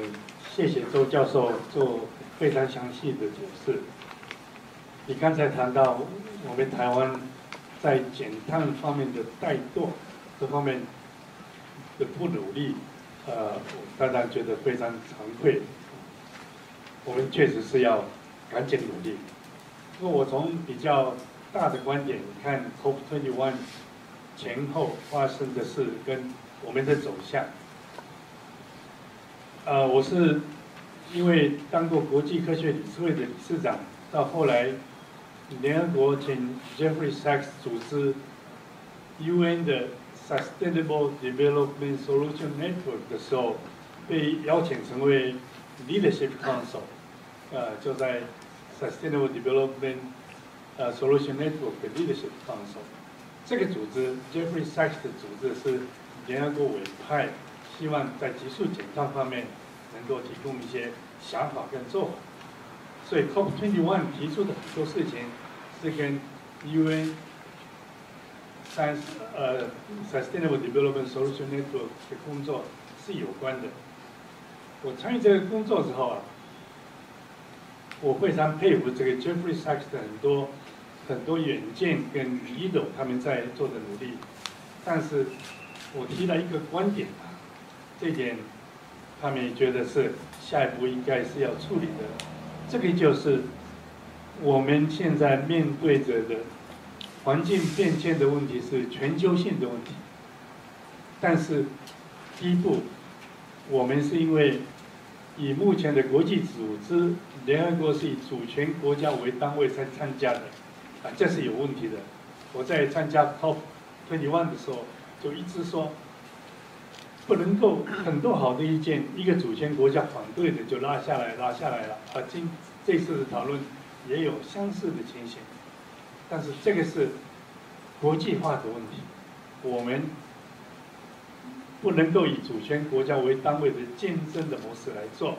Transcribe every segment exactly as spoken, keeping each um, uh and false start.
谢谢周教授做非常详细的解释。你刚才谈到我们台湾在减碳方面的怠惰，这方面的不努力，呃，我当然觉得非常惭愧。我们确实是要赶紧努力。不过我从比较大的观点看 ，C O P 二十一 前后发生的事跟我们的走向。呃，我是因为当过国际科学理事会的理事长，到后来联合国请 Jeffrey Sachs 组织 U N 的 Sustainable Development Solution Network 的时候，被邀请成为 Leadership Council， 呃，就在 Sustainable Development 呃 Solution Network 的 Leadership Council。这个组织 Jeffrey Sachs 的组织是联合国委派，希望在急速减碳方面能够提供一些想法跟做法。所以 C O P 二十一 提出的很多事情是跟 U N 三呃 Sustainable Development Solution Network 的工作是有关的。我参与这个工作之后啊，我非常佩服这个 Jeffrey Sachs 的很多很多远见跟 leader 他们在做的努力，但是我提了一个观点啊，这一点他们也觉得是下一步应该是要处理的。这个就是我们现在面对着的环境变迁的问题是全球性的问题，但是第一步，我们是因为以目前的国际组织，联合国是以主权国家为单位才参加的，啊，这是有问题的。我在参加 C O P 二十一 的时候，就一直说，不能够很多好的意见，一个主权国家反对的就拉下来，拉下来了。啊，今这次的讨论也有相似的情形，但是这个是国际化的问题，我们不能够以主权国家为单位的竞争的模式来做。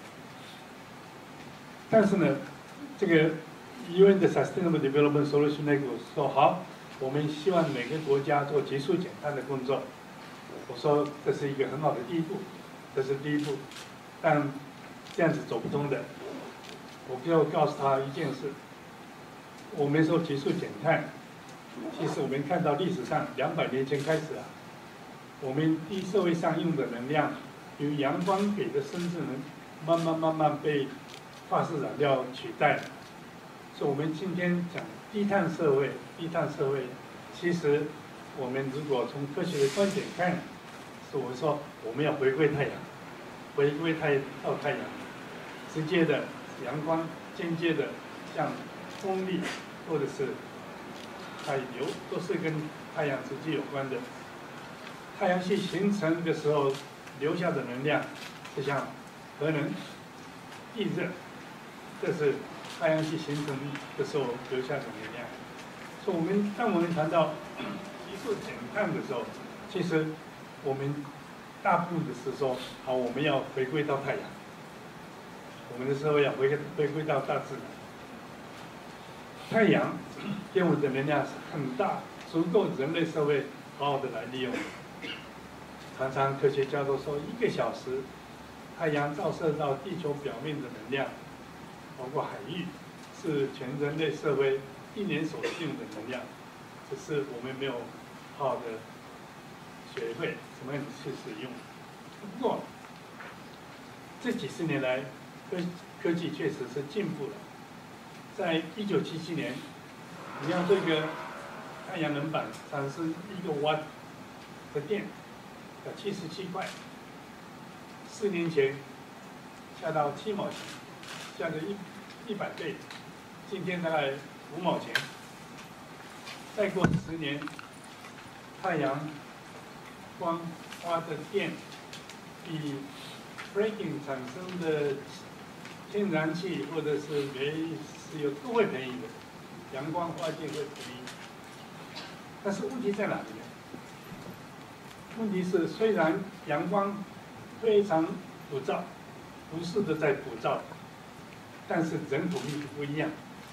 但是呢，这个 U N 的 Sustainable Development Solution Network 说好，我们希望每个国家做急速减碳的工作。我说这是一个很好的第一步，这是第一步，但这样子走不通的。我就告诉他一件事：我们说急速减碳，其实我们看到历史上两百年前开始啊，我们地社会上用的能量，由阳光给的生质能，慢慢慢慢被化石燃料取代。所以我们今天讲低碳社会，低碳社会，其实我们如果从科学的观点看，是我说我们要回归太阳，回归太到太阳，直接的阳光，间接的像风力或者是海流，都是跟太阳直接有关的。太阳系形成的时候留下的能量，就像核能、地热，这是太阳系形成的时候留下的能量。所以，我们当我们谈到急速减碳的时候，其实我们大部分的是说，好，我们要回归到太阳，我们的社会要回回归到大自然。太阳给我们的能量是很大，足够人类社会好好的来利用。常常科学家都说，一个小时太阳照射到地球表面的能量，包括海域，是全人类社会一年所需用的能量，只是我们没有好好的学会怎么样去使用。不过这几十年来，科科技确实是进步了。在一九七七年，你要这个太阳能板产生一个瓦的电，要七十七块。四年前下到七毛钱，下了一一百倍。今天大概五毛钱。再过十年，太阳光发的电比 fracking 产生的天然气或者是煤、石油都会便宜的，阳光发电会便宜。但是问题在哪里呢？问题是虽然阳光非常普照，不是的在普照，但是人口密度不一样。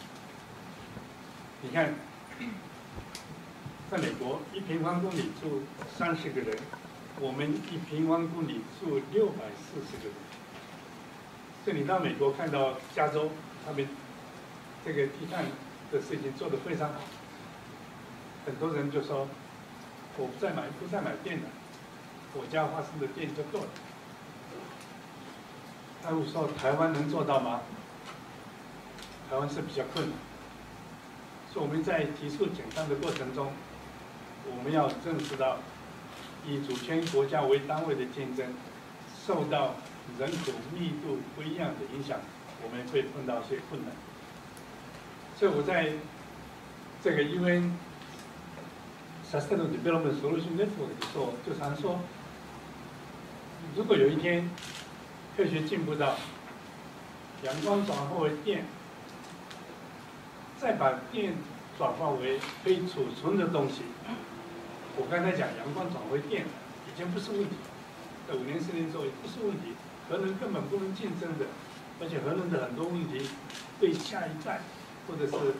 你看，在美国一平方公里住三十个人，我们一平方公里住六百四十个人， 所以你到美国看到加州，他们这个低碳的事情做得非常好。很多人就说，我不再买不再买电了，我家发生的电就够了。他们说台湾能做到吗？台湾是比较困难。所以我们在提速减碳的过程中，我们要认识到，以主权国家为单位的竞争，受到人口密度不一样的影响，我们会碰到一些困难。所以我在这个 U N Sustainable Development Solution Network 的时候，就常说，如果有一天科学进步到阳光转化为电，再把电转化为可以储存的东西，我刚才讲阳光转为电已经不是问题，在五年十年之后也不是问题，核能根本不能竞争的，而且核能的很多问题对下一代或者是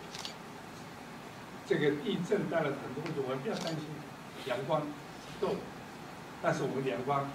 这个地震带来的很多问题，我们不要担心阳光够，但是我们的阳光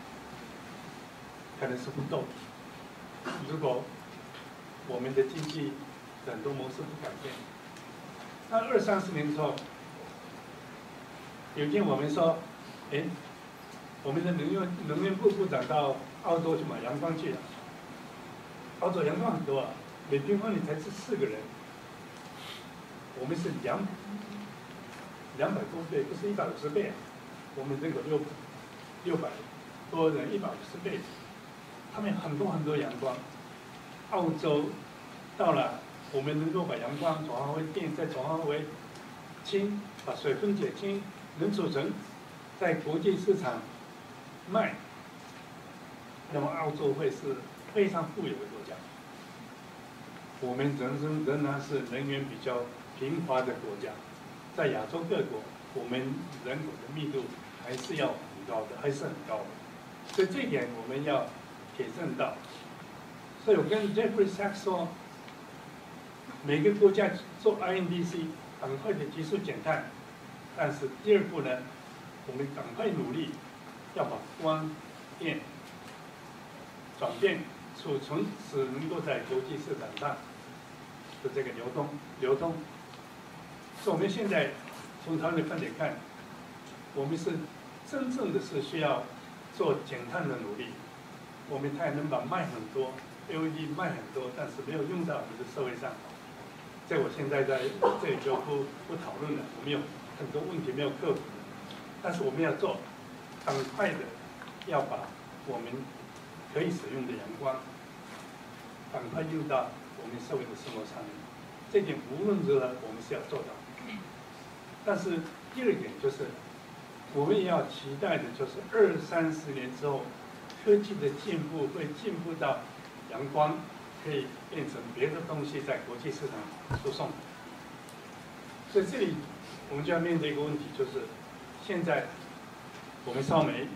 可能是不够。如果我们的经济很多模式不改变，那二三十年之后，有一天我们说，哎，我们的能源能源部部长到澳洲去买阳光去了，澳洲阳光很多啊，每平方米才是四个人，我们是两两百多倍，不是一百五十倍啊，我们人口六六百多人，一百五十倍，他们很多很多阳光，澳洲到了。我们能够把阳光转化为电，再转化为氢，把水分解氢，能储存，在国际市场卖，那么澳洲会是非常富有的国家。我们仍仍仍然是能源比较贫乏的国家，在亚洲各国，我们人口的密度还是要很高的，还是很高的。所以这一点我们要体证到。所以我跟 Jeffrey Sachs 说。每个国家做 I N D C 很快的急速减碳，但是第二步呢，我们赶快努力，要把光电转变储存，使能够在国际市场上的这个流通流通。所以我们现在从他们的观点看，我们是真正的是需要做减碳的努力。我们太阳能板卖很多 ，L E D 卖很多，但是没有用到我们的社会上。这我现在在这里就不不讨论了，我们有很多问题没有克服，但是我们要做，很快的要把我们可以使用的阳光，赶快用到我们社会的生活上面。这点无论如何我们是要做到。但是第二点就是，我们也要期待的就是二三十年之后，科技的进步会进步到阳光可以变成别的东西在国际市场输送。所以这里我们就要面对一个问题，就是现在我们烧煤、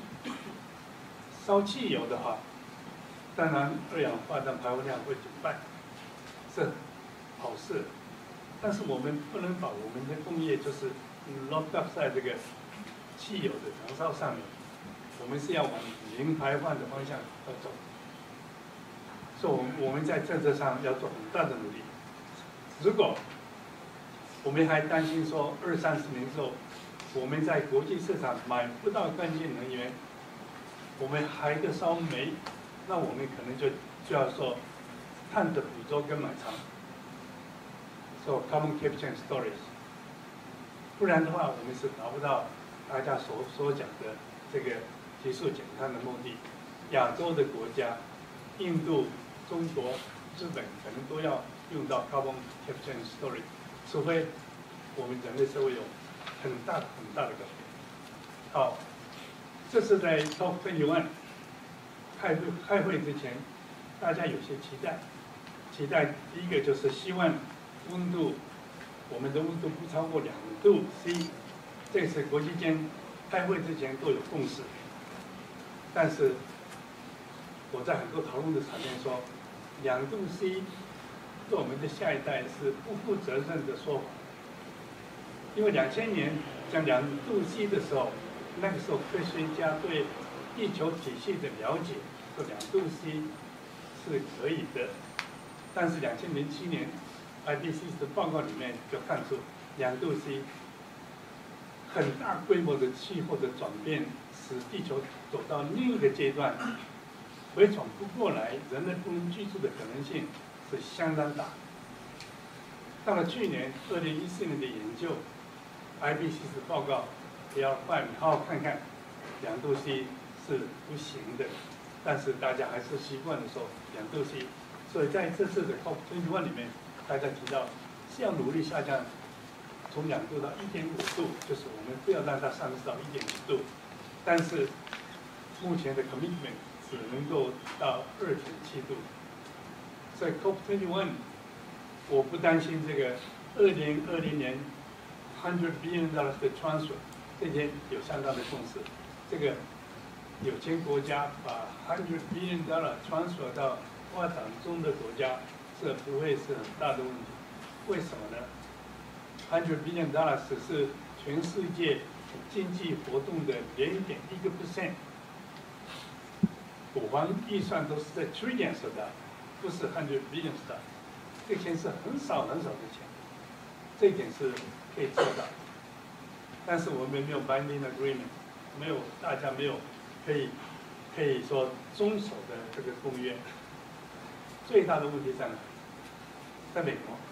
烧汽油的话，当然二氧化碳排放量会减半，是好事。但是我们不能把我们的工业就是 lock up 在这个汽油的燃烧上面，我们是要往零排放的方向要走。所以，我们我们在政策上要做很大的努力。如果我们还担心说二三十年之后，我们在国际市场买不到干净能源，我们还得烧煤，那我们可能就就要说碳的捕捉跟埋藏，说 carbon capture and storage。不然的话，我们是达不到大家所所讲的这个急速减碳的目的。亚洲的国家，印度、中国、日本可能都要用到 carbon capture and storage， 除非我们人类社会有很大很大的改变。好，这是在 Top 二十一开会开会之前，大家有些期待。期待第一个就是希望温度，我们的温度不超过两度 C， 这是国际间开会之前都有共识。但是我在很多讨论的场面说，两度 C 对我们的下一代是不负责任的说法。因为两千年讲两度 C 的时候，那个时候科学家对地球体系的了解，说两度 C 是可以的。但是两千零七年 I P C C 的报告里面就看出，两度 C 很大规模的气候的转变，使地球走到另一个阶段，回转不过来，人类不能居住的可能性是相当大。到了去年二零一四年的研究 ，I P C C 的报告也要快好好看看，两度 C 是不行的，但是大家还是习惯的说两度 C， 所以在这次的 C O P 二十一 里面，大家提到是要努力下降从两度到一点五度，就是我们不要让它上升到一点五度，但是目前的 commitment 只能够到二点七度，所以 C O P 二十一， 我不担心这个二零二零年 hundred billion dollars 的 transfer， 这天有相当的共识，这个有钱国家把 hundred billion dollars transfer 到发展中的国家，这不会是很大的问题。为什么呢 ？hundred billion dollars 是全世界经济活动的零点一个 percent， 国防预算都是在 trillions 的，不是 hundred billions 的，这钱是很少很少的钱，这一点是可以做到。但是我们没有 binding agreement， 没有大家没有可以可以说遵守的这个公约。最大的问题在哪里？在美国。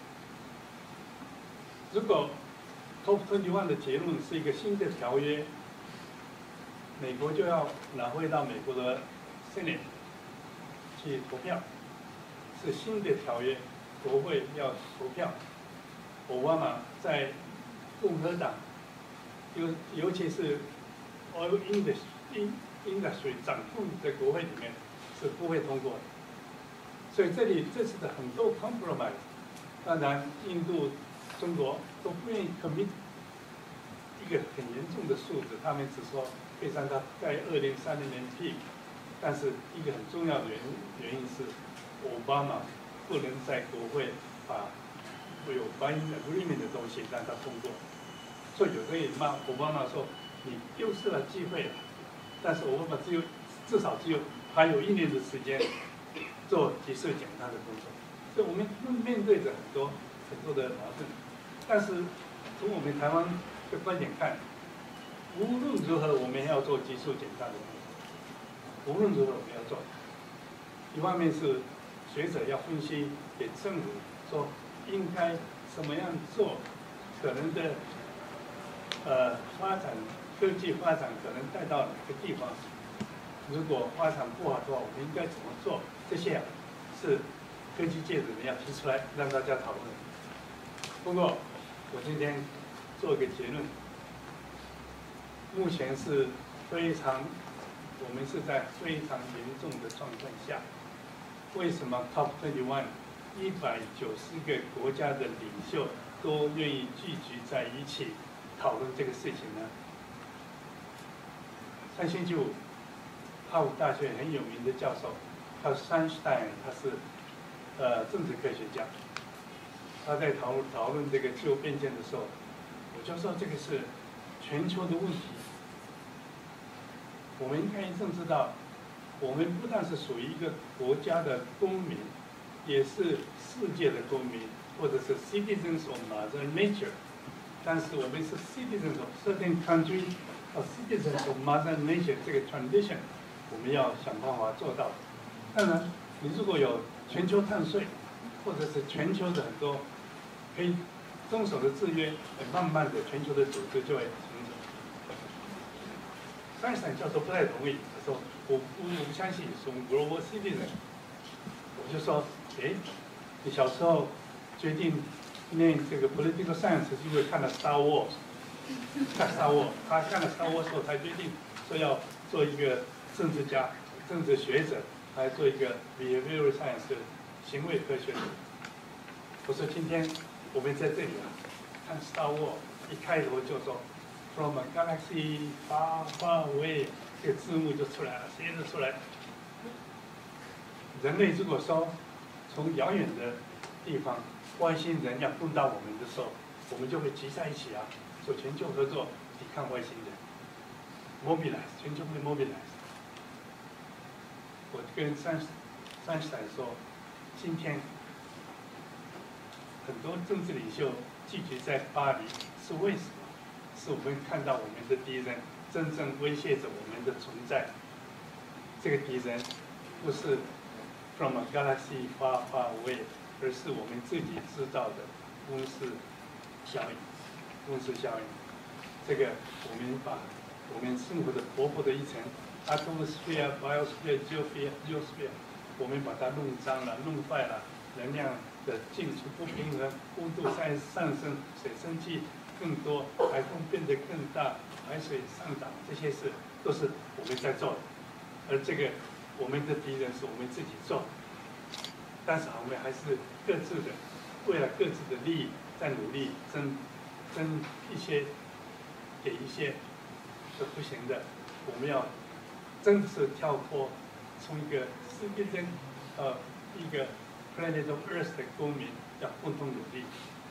如果 C O P 二十一 的结论是一个新的条约，美国就要拿回到美国的 Senate 去投票，是新的条约，国会要投票。奥巴马在共和党，尤尤其是 oil industry industry 掌控的国会里面是不会通过的。所以这里这次的很多 compromise， 当然印度、中国都不愿意 commit 一个很严重的数字，他们只说可以让它在二零三零年 peak， 但是一个很重要的原因原因是，奥巴马不能在国会把有 binding agreement 的东西让它通过，所以有人也骂奥巴马说你丢失了机会了，但是奥巴马只有至少只有还有一年的时间做技术检查的工作，所以我们面对着很多很多的矛盾。但是从我们台湾的观点看，无论如何我们要做技术检查的工作，无论如何我们要做。一方面是学者要分析给政府说应该怎么样做，可能的呃发展科技发展可能带到哪个地方。如果发展不好的话，我们应该怎么做？这些啊，是科技界的人要提出来让大家讨论。不过，我今天做一个结论：目前是非常，我们是在非常严重的状况下。为什么 C O P 二十一 一百九十个国家的领袖都愿意聚集在一起讨论这个事情呢？上星期五，哈佛大学很有名的教授，他是 Sunstein， 他是呃政治科学家。他在讨论讨论这个气候变迁的时候，我就说这个是全球的问题。我们应该认知到，我们不但是属于一个国家的公民，也是世界的公民，或者是 citizens of Mother Nature。但是我们是 citizens of certain country， or citizens of Mother Nature 这个 transition， 我们要想办法做到。当然，你如果有全球碳税，或者是全球的很多可以遵守的制约，慢慢的全球的组织就会形成。三闪教授不太同意，他说我不我不相信从 global citizen。我就说，哎，你小时候决定念这个 political science 是因为看了 Star Wars， 看 Star Wars， 他看了 Star Wars 后才决定说要做一个政治家、政治学者，还做一个 behavioral science 的行为科学者。我说今天我们在这里啊，看 Star Wars 一开头就说 From a galaxy far far away， 这个字幕就出来了，写着出来。人类如果说从遥远的地方外星人要攻到我们的时候，我们就会集在一起啊，做全球合作抵抗外星人 ，mobilize 全球会 mobilize。我跟三山下说，今天很多政治领袖聚集在巴黎，是为什么？是我们看到我们的敌人真正威胁着我们的存在。这个敌人不是 from a galaxy far far away， 而是我们自己制造的温室效应。温室效应，这个我们把我们生活的薄薄的一层 atmosphere、biosphere、geosphere、geosphere， 我们把它弄脏了、弄坏了，能量的进出不平衡，温度在上升，水蒸气更多，海风变得更大，海水上涨，这些事都是我们在做的。而这个我们的敌人是我们自己做的，但是我们还是各自的，为了各自的利益在努力争争一些，给一些是不行的。我们要真的是跳脱，从一个世界人呃一个 Planet of Earth 的公民要共同努力。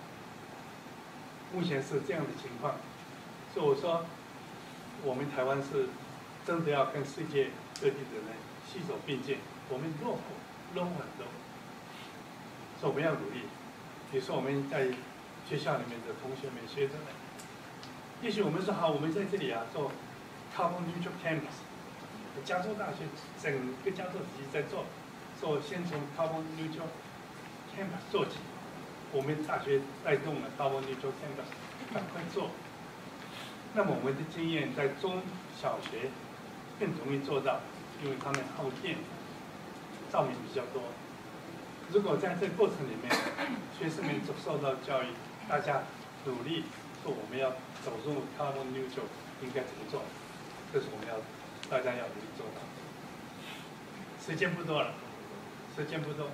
目前是这样的情况，所以我说，我们台湾是真的要跟世界各地的人携手并进。我们落后，落后很多，所以我们要努力。比如说我们在学校里面的同学们、学生们，也许我们说好，我们在这里啊做 carbon neutral campus， 加州大学整个加州自己在做，做先从 carbon neutral campus 做起。我们大学带动了 carbon neutral campus， 赶快做。那么我们的经验在中小学更容易做到，因为他们耗电，照明比较多。如果在这个过程里面，学生们受到教育，大家努力说我们要走入 carbon neutral， 应该怎么做？这是我们要大家要努力做到。时间不多了，时间不多。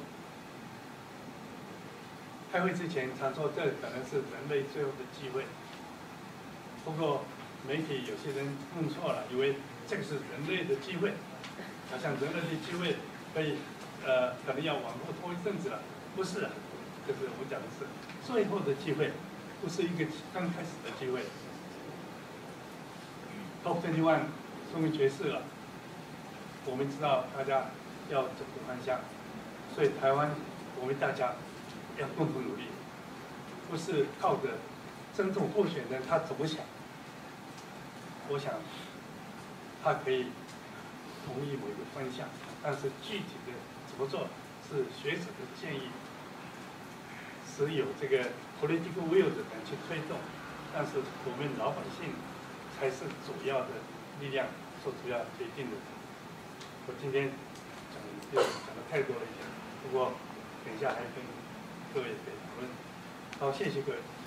开会之前常说这可能是人类最后的机会，不过媒体有些人弄错了，以为这个是人类的机会，好像人类的机会可以呃可能要往后拖一阵子了，不是啊，这是我讲的是最后的机会，不是一个刚开始的机会。C O P 二十一 终于决释了，我们知道大家要走的方向，所以台湾我们大家要共同努力，不是靠着真正候选人他怎么想，我想他可以同意某一个方向，但是具体的怎么做是学者的建议，是有这个 political will 的人去推动，但是我们老百姓才是主要的力量所主要决定的。我今天讲就讲的太多了一点，不过等一下还跟各位可以讨论。好，谢谢各位。